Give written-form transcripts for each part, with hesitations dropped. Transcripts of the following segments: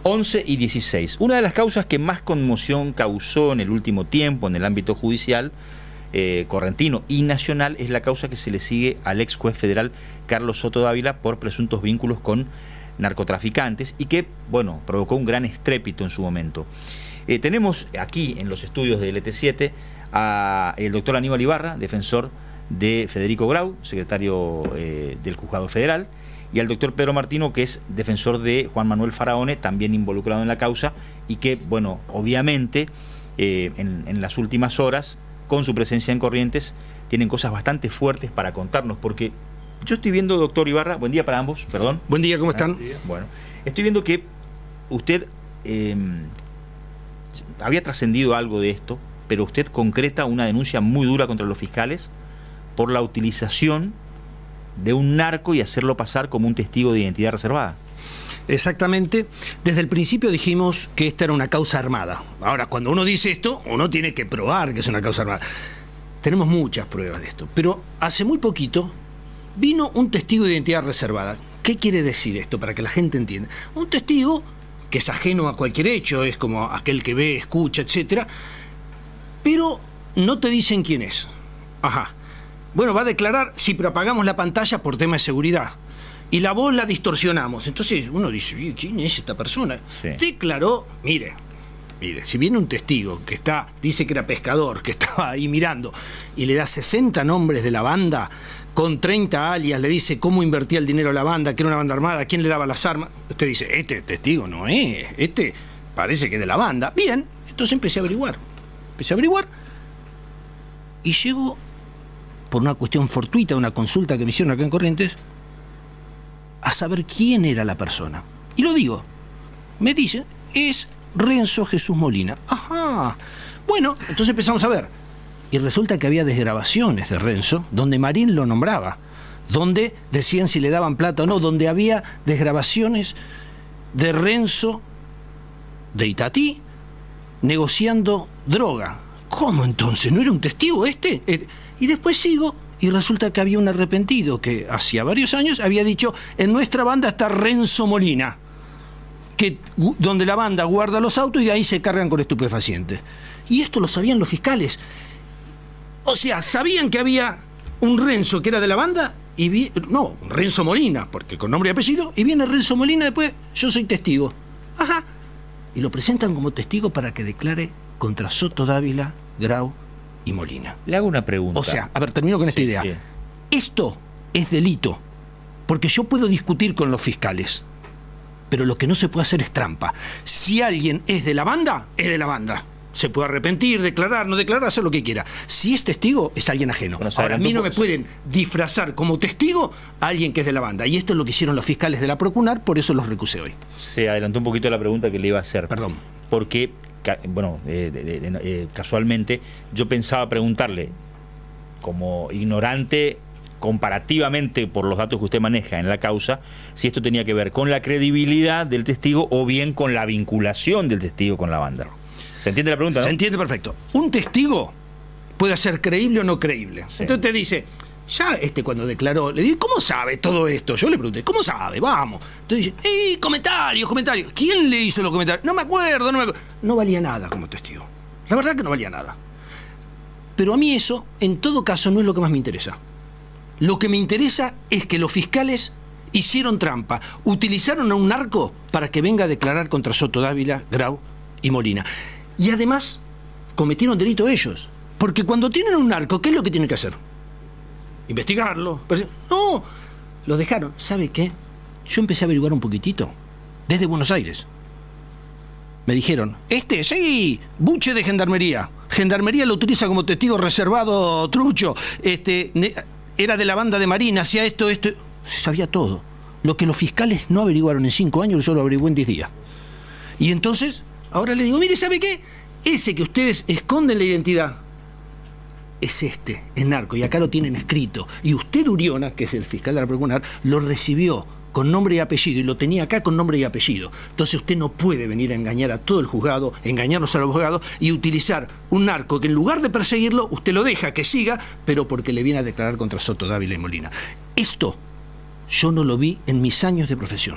11 y 16. Una de las causas que más conmoción causó en el último tiempo en el ámbito judicial correntino y nacional es la causa que se le sigue al ex juez federal Carlos Soto Dávila por presuntos vínculos con narcotraficantes y que, bueno, provocó un gran estrépito en su momento. Tenemos aquí en los estudios de LT7 al doctor Aníbal Ibarra, defensor de Federico Grau, secretario del Juzgado Federal, y al doctor Pedro Martino, que es defensor de Juan Manuel Faraone, también involucrado en la causa, y que, bueno, obviamente, en las últimas horas, con su presencia en Corrientes, tienen cosas bastante fuertes para contarnos, porque yo estoy viendo, doctor Ibarra, buen día para ambos, perdón. Buen día, ¿cómo están? Bueno, estoy viendo que usted había trascendido algo de esto, pero usted concreta una denuncia muy dura contra los fiscales por la utilización de un narco y hacerlo pasar como un testigo de identidad reservada. Exactamente. Desde el principio dijimos que esta era una causa armada. Ahora, cuando uno dice esto, uno tiene que probar que es una causa armada. Tenemos muchas pruebas de esto. Pero hace muy poquito vino un testigo de identidad reservada. ¿Qué quiere decir esto para que la gente entienda? Un testigo que es ajeno a cualquier hecho, es como aquel que ve, escucha, etcétera, pero no te dicen quién es. Ajá. Bueno, va a declarar, sí, pero apagamos la pantalla por tema de seguridad. Y la voz la distorsionamos. Entonces uno dice, ¿quién es esta persona? Sí. Declaró, mire, si viene un testigo que dice que era pescador, que estaba ahí mirando, y le da 60 nombres de la banda, con 30 alias, le dice cómo invertía el dinero la banda, que era una banda armada, quién le daba las armas. Usted dice, este testigo no es, este parece que es de la banda. Bien, entonces empecé a averiguar. Y llego, por una cuestión fortuita, una consulta que me hicieron acá en Corrientes, a saber quién era la persona. Y lo digo, me dicen, es Renzo Jesús Molina. Ajá. Bueno, entonces empezamos a ver. Y resulta que había desgrabaciones de Renzo, donde Marín lo nombraba, donde decían si le daban plata o no, donde había desgrabaciones de Renzo, de Itatí, negociando droga. ¿Cómo entonces? ¿No era un testigo este? Y después sigo, y resulta que había un arrepentido que hacía varios años había dicho, en nuestra banda está Renzo Molina, donde la banda guarda los autos y de ahí se cargan con estupefacientes. Y esto lo sabían los fiscales. O sea, sabían que había un Renzo que era de la banda, no, Renzo Molina, porque con nombre y apellido, y viene Renzo Molina después, yo soy testigo. Ajá. Y lo presentan como testigo para que declare contra Soto Dávila, Grau y Molina. Le hago una pregunta. O sea, a ver, termino con esta idea. Sí. Esto es delito, porque yo puedo discutir con los fiscales, pero lo que no se puede hacer es trampa. Si alguien es de la banda, es de la banda. Se puede arrepentir, declarar, no declarar, hacer lo que quiera. Si es testigo, es alguien ajeno. Bueno, ahora, a mí no me pueden disfrazar como testigo a alguien que es de la banda. Y esto es lo que hicieron los fiscales de la Procunar, por eso los recusé hoy. Se adelantó un poquito la pregunta que le iba a hacer. Perdón. Porque, bueno, casualmente, yo pensaba preguntarle, como ignorante comparativamente por los datos que usted maneja en la causa, si esto tenía que ver con la credibilidad del testigo o bien con la vinculación del testigo con la banda. ¿Se entiende la pregunta, no? Se entiende perfecto. Un testigo puede ser creíble o no creíble. Sí. Entonces te dice, ya cuando declaró, le dije, ¿cómo sabe todo esto? Yo le pregunté, ¿cómo sabe? Vamos. Entonces dice, comentarios. ¿Quién le hizo los comentarios? No me acuerdo. No valía nada como testigo. La verdad que no valía nada. Pero a mí eso, en todo caso, no es lo que más me interesa. Lo que me interesa es que los fiscales hicieron trampa, utilizaron a un narco para que venga a declarar contra Soto Dávila, Grau y Molina. Y además, cometieron delito ellos. Porque cuando tienen un narco, ¿qué es lo que tienen que hacer? Investigarlo. No, lo dejaron. ¿Sabe qué? Yo empecé a averiguar un poquitito. Desde Buenos Aires. Me dijeron, sí, buche de gendarmería. Gendarmería lo utiliza como testigo reservado, trucho. Era de la banda de Marín, hacía esto. Se sabía todo. Lo que los fiscales no averiguaron en 5 años, yo lo averigué en 10 días. Y entonces, ahora le digo, mire, ¿sabe qué? Ese que ustedes esconden la identidad es es narco, y acá lo tienen escrito. Y usted, Uriona, que es el fiscal de la Procunar, lo recibió con nombre y apellido, y lo tenía acá con nombre y apellido. Entonces usted no puede venir a engañar a todo el juzgado, engañarnos al abogado y utilizar un narco que en lugar de perseguirlo, usted lo deja que siga, pero porque le viene a declarar contra Soto Dávila y Molina. Esto yo no lo vi en mis años de profesión.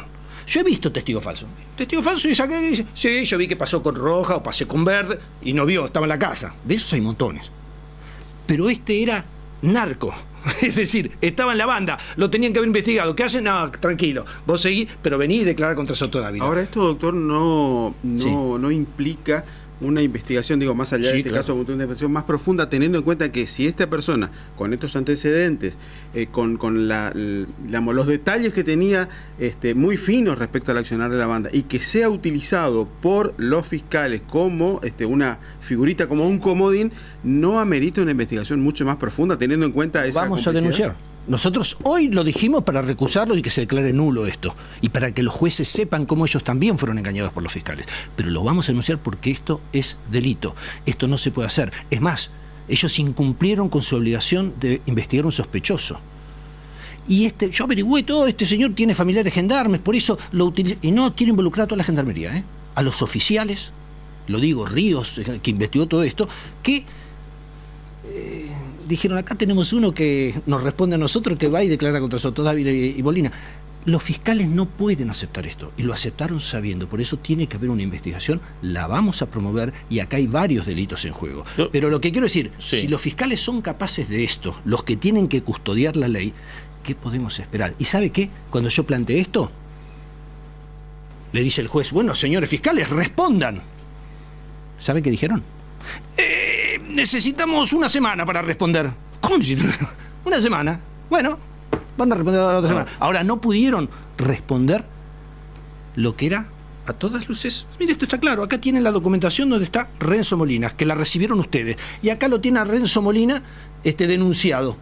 Yo he visto testigo falso. Testigo falso y saqué y dice, sí, yo vi que pasó con roja o pasé con verde y no vio, estaba en la casa. De esos hay montones. Pero este era narco. Es decir, estaba en la banda, lo tenían que haber investigado. ¿Qué hacen? No, tranquilo, vos seguís, pero vení y declarar contra Soto Dávila. Ahora, esto, doctor, no implica una investigación, digo, más allá de este caso, una investigación más profunda, teniendo en cuenta que si esta persona, con estos antecedentes, con los detalles que tenía muy finos respecto al accionar de la banda, y que sea utilizado por los fiscales como una figurita, como un comodín, no amerita una investigación mucho más profunda, teniendo en cuenta esa Vamos a denunciar. Nosotros hoy lo dijimos para recusarlo y que se declare nulo esto. Y para que los jueces sepan cómo ellos también fueron engañados por los fiscales. Pero lo vamos a denunciar porque esto es delito. Esto no se puede hacer. Es más, ellos incumplieron con su obligación de investigar a un sospechoso. Y yo averigüé todo, este señor tiene familiares gendarmes, por eso lo utiliza. Y no quiere involucrar a toda la gendarmería, ¿eh? A los oficiales, lo digo, Ríos, que investigó todo esto, que... dijeron, acá tenemos uno que nos responde a nosotros, que va y declara contra Soto Dávila y Bolina. Los fiscales no pueden aceptar esto, y lo aceptaron sabiendo, por eso tiene que haber una investigación, la vamos a promover, y acá hay varios delitos en juego. Pero lo que quiero decir, si los fiscales son capaces de esto, los que tienen que custodiar la ley, ¿qué podemos esperar? ¿Y sabe qué? Cuando yo planteé esto, le dice el juez, bueno, señores fiscales, respondan. ¿Sabe qué dijeron? Necesitamos una semana para responder. ¿Cómo necesitan? Una semana. Bueno, van a responder la otra semana. Ahora, no pudieron responder lo que era a todas luces. Mire, esto está claro. Acá tienen la documentación donde está Renzo Molina, que la recibieron ustedes. Y acá lo tiene a Renzo Molina denunciado.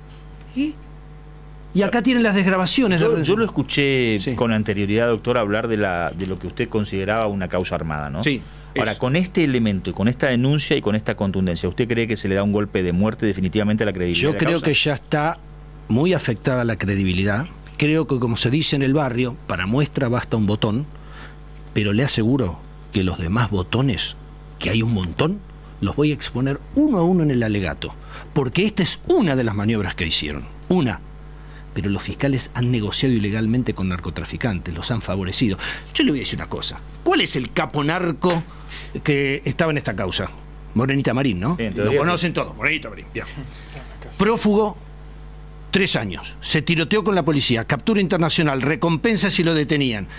Y acá tienen las desgrabaciones. Yo lo escuché con anterioridad, doctor, hablar de lo que usted consideraba una causa armada, ¿no? Sí. Ahora, con este elemento y con esta denuncia y con esta contundencia, ¿usted cree que se le da un golpe de muerte definitivamente a la credibilidad? Yo creo que ya está muy afectada la credibilidad. Creo que, como se dice en el barrio, para muestra basta un botón, pero le aseguro que los demás botones, que hay un montón, los voy a exponer uno a uno en el alegato, porque esta es una de las maniobras que hicieron. Una. Pero los fiscales han negociado ilegalmente con narcotraficantes, los han favorecido. Yo le voy a decir una cosa. ¿Cuál es el capo narco que estaba en esta causa? Morenita Marín, ¿no? Sí, lo conocen todos. Morenita Marín. Bien. Prófugo, 3 años. Se tiroteó con la policía. Captura internacional. Recompensa si lo detenían.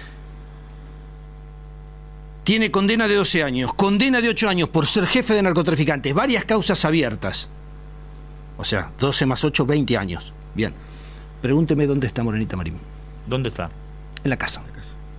Tiene condena de 12 años. Condena de 8 años por ser jefe de narcotraficantes. Varias causas abiertas. O sea, 12 más 8, 20 años. Bien. Pregúnteme dónde está Morenita Marín. ¿Dónde está? En la casa.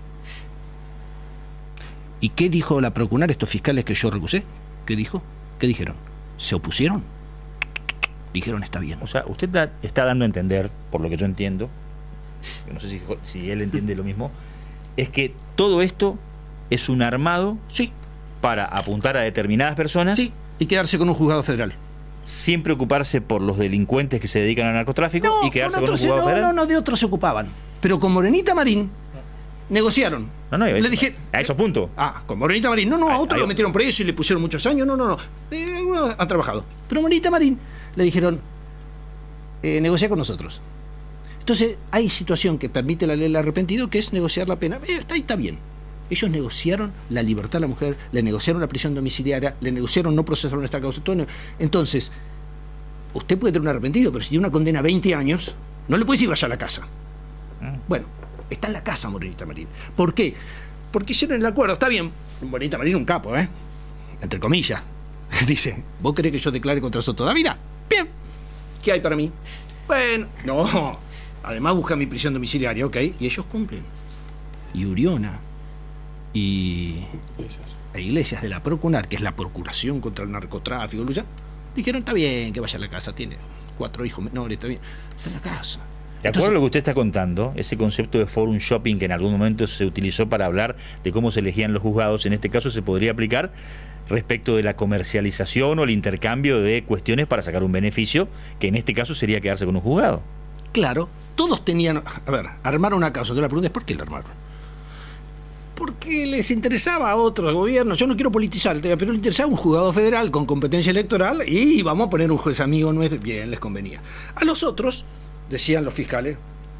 ¿Y qué dijo la procurar estos fiscales que yo recusé? ¿Qué dijo? ¿Qué dijeron? ¿Se opusieron? Dijeron, está bien. O sea, usted está dando a entender, por lo que yo entiendo, no sé si él entiende lo mismo, es que todo esto es un armado para apuntar a determinadas personas y quedarse con un juzgado federal. Sin preocuparse por los delincuentes que se dedican al narcotráfico y quedarse con un juzgado federal. No, de otros se ocupaban. Pero con Morenita Marín negociaron. Le dije, a esos puntos. Con Morenita Marín. A otro lo metieron preso y le pusieron muchos años. No. Han trabajado. Pero Morenita Marín le dijeron, negocia con nosotros. Entonces, hay situación que permite la ley del arrepentido, que es negociar la pena. Está bien. Ellos negociaron la libertad a la mujer, le negociaron la prisión domiciliaria, le negociaron no procesar esta causa. Entonces, usted puede tener un arrepentido, pero si tiene una condena a 20 años, no le puede decir vaya a la casa. Bueno, está en la casa Morenita Marín. ¿Por qué? Porque hicieron el acuerdo. Está bien, Morenita Marín un capo, entre comillas. Dice, ¿vos querés que yo declare contra Soto Dávila? Bien. ¿Qué hay para mí? Bueno, no. Además busca mi prisión domiciliaria, ¿ok? Y ellos cumplen. Y Uriona y Iglesias de la Procunar, que es la Procuración contra el Narcotráfico, dijeron, está bien que vaya a la casa, tiene 4 hijos menores, está bien, está en la casa. De acuerdo a lo que usted está contando, ese concepto de forum shopping que en algún momento se utilizó para hablar de cómo se elegían los juzgados, en este caso se podría aplicar respecto de la comercialización o el intercambio de cuestiones para sacar un beneficio, que en este caso sería quedarse con un juzgado. Claro, todos tenían... A ver, armaron una causa. Yo la pregunta es, ¿por qué la armaron? Porque les interesaba a otros gobiernos. Yo no quiero politizar el tema, pero les interesaba un juzgado federal con competencia electoral y vamos a poner un juez amigo nuestro. Bien, les convenía. A los otros, decían los fiscales,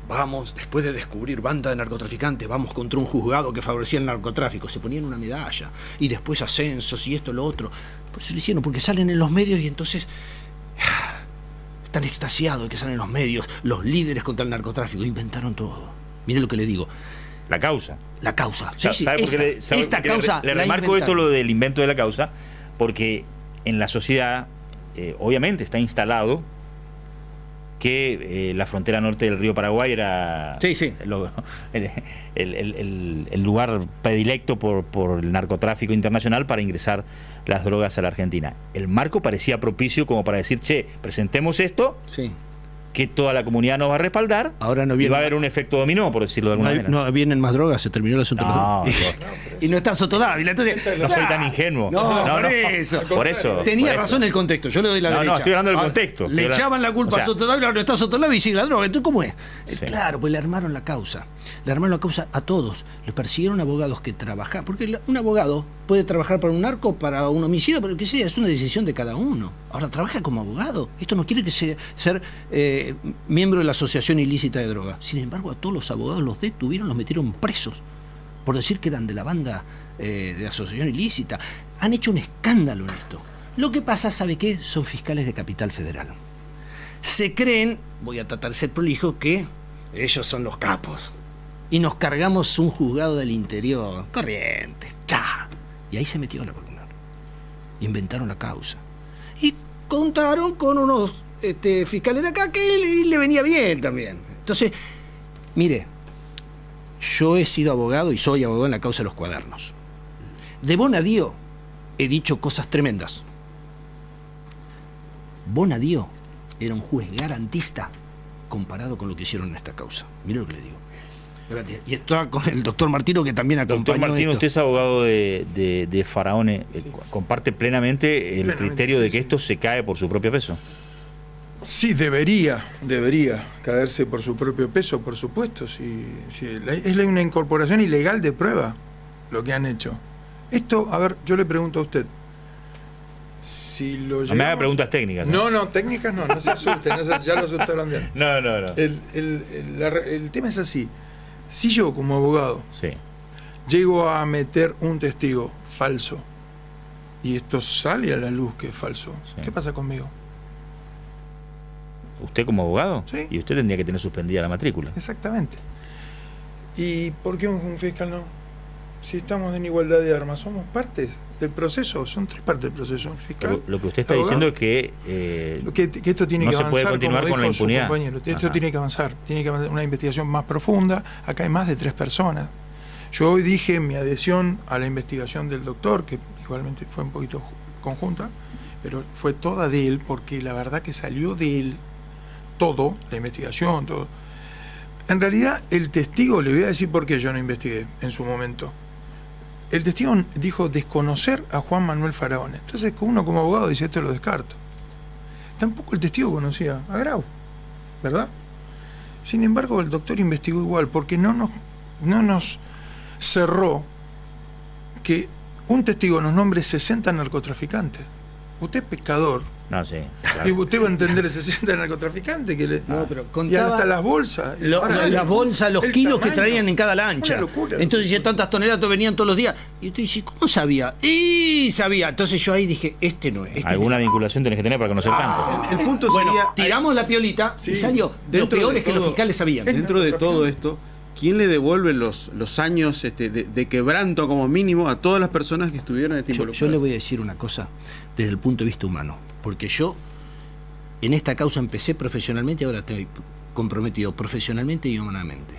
vamos, después de descubrir banda de narcotraficantes, vamos contra un juzgado que favorecía el narcotráfico. Se ponían una medalla. Y después ascensos y esto, lo otro. Por eso lo hicieron, porque salen en los medios y entonces... Están extasiados de que salen en los medios. Los líderes contra el narcotráfico inventaron todo. Mire lo que le digo. La causa. La causa. Sí, sí, ¿Sabe por qué esta causa le remarco esto, lo del invento de la causa? Porque en la sociedad, obviamente, está instalado que la frontera norte del río Paraguay era el lugar predilecto por el narcotráfico internacional para ingresar las drogas a la Argentina. El marco parecía propicio como para decir, che, presentemos esto, que toda la comunidad nos va a respaldar. Ahora no viene, y va a haber un efecto dominó, por decirlo de alguna manera. No vienen más drogas, se terminó el asunto. Y no está Soto Dávila, entonces... No soy tan ingenuo. Por eso. Tenía razón el contexto, yo le doy la derecha. No, estoy hablando del contexto. Le echaban la culpa a Soto Dávila, ahora no está Soto Dávila y sigue la droga. Entonces, ¿cómo es? Sí. Claro, pues le armaron la causa. Le armaron la causa a todos. Le persiguieron abogados que trabajan. Porque un abogado puede trabajar para un narco, para un homicidio, pero que sea, es una decisión de cada uno. Ahora trabaja como abogado. Esto no quiere que sea ser miembro de la asociación ilícita de droga. Sin embargo, a todos los abogados los detuvieron, los metieron presos por decir que eran de la banda de asociación ilícita. Han hecho un escándalo en esto. Lo que pasa, ¿sabe qué? Son fiscales de Capital Federal. Se creen, voy a tratar de ser prolijo, que ellos son los capos. Y nos cargamos un juzgado del interior, Corrientes, ¡cha! Y ahí se metió la columna. Inventaron la causa. Y contaron con unos fiscales de acá que le venía bien también. Entonces, mire, yo he sido abogado y soy abogado en la causa de los cuadernos. De Bonadío he dicho cosas tremendas. Bonadío era un juez garantista comparado con lo que hicieron en esta causa. Mire lo que le digo. Y está con el doctor Martino, que también acompañó. Doctor Martino, usted es abogado de Faraone. ¿Comparte plenamente el criterio de que esto se cae por su propio peso? Sí, debería caerse por su propio peso, por supuesto. Es una incorporación ilegal de prueba lo que han hecho. Esto, a ver, yo le pregunto a usted. Si lo llevamos... No me haga preguntas técnicas. No, técnicas no se asusten, ya lo asustaron bien. No. El tema es así. Si yo, como abogado, llego a meter un testigo falso y esto sale a la luz que es falso, ¿qué pasa conmigo? ¿Usted como abogado? Sí. Y usted tendría que tener suspendida la matrícula. Exactamente. ¿Y por qué un fiscal no? Si estamos en igualdad de armas, somos partes del proceso, son tres partes del proceso. El fiscal, lo que usted está diciendo es que, que esto tiene no que se avanzar, puede continuar con la impunidad. Esto tiene que avanzar una investigación más profunda. Acá hay más de 3 personas. Yo hoy dije mi adhesión a la investigación del doctor, que igualmente fue un poquito conjunta, pero fue toda de él, porque la verdad que salió de él todo, la investigación, todo. En realidad, el testigo, le voy a decir por qué yo no investigué en su momento. El testigo dijo desconocer a Juan Manuel Faraone. Entonces, uno como abogado dice, esto lo descarto. Tampoco el testigo conocía a Grau, ¿verdad? Sin embargo, el doctor investigó igual, porque no nos cerró que un testigo nos nombre 60 narcotraficantes. Usted es pescador. No, sí. Claro. Y usted va a entender 60 narcotraficantes que le... pero y hasta las bolsas. Las bolsas, los kilos que traían en cada lancha. Una locura. Entonces, si tantas toneladas venían todos los días. Y usted dice, ¿cómo sabía? Y sabía. Entonces yo ahí dije, no es. Alguna vinculación tenés que tener para conocer tanto. El punto sería... Tiramos la piolita y salió. Lo peor es que los fiscales sabían. Dentro de todo esto, ¿quién le devuelve los años de quebranto como mínimo a todas las personas que estuvieron en este involucradas? Yo le voy a decir una cosa desde el punto de vista humano, porque yo en esta causa empecé profesionalmente y ahora estoy comprometido profesionalmente y humanamente.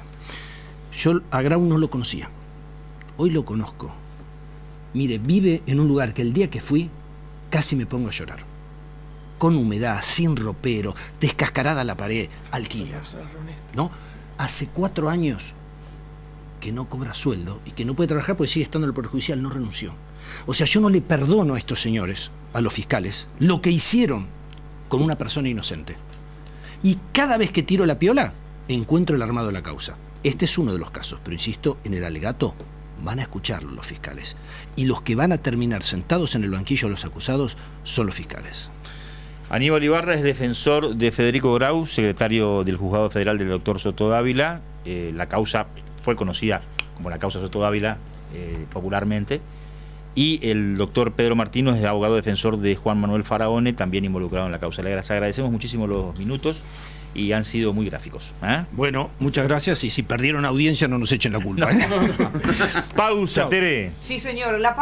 Yo a Grau no lo conocía, hoy lo conozco. Mire, vive en un lugar que el día que fui casi me pongo a llorar. Con humedad, sin ropero, descascarada la pared, alquila, ¿no? Hace 4 años que no cobra sueldo y que no puede trabajar porque sigue estando en el Poder Judicial, no renunció. O sea, yo no le perdono a estos señores, a los fiscales, lo que hicieron con una persona inocente. Y cada vez que tiro la piola, encuentro el armado de la causa. Este es uno de los casos, pero insisto, en el alegato van a escucharlo los fiscales. Y los que van a terminar sentados en el banquillo de los acusados son los fiscales. Aníbal Ibarra es defensor de Federico Grau, secretario del Juzgado Federal del doctor Soto Dávila. La causa fue conocida como la causa Soto Dávila popularmente. Y el doctor Pedro Martino es abogado defensor de Juan Manuel Faraone, también involucrado en la causa. Les agradecemos muchísimo los minutos y han sido muy gráficos. Bueno, muchas gracias, y si perdieron audiencia no nos echen la culpa. Pausa, Tere. Sí, señor.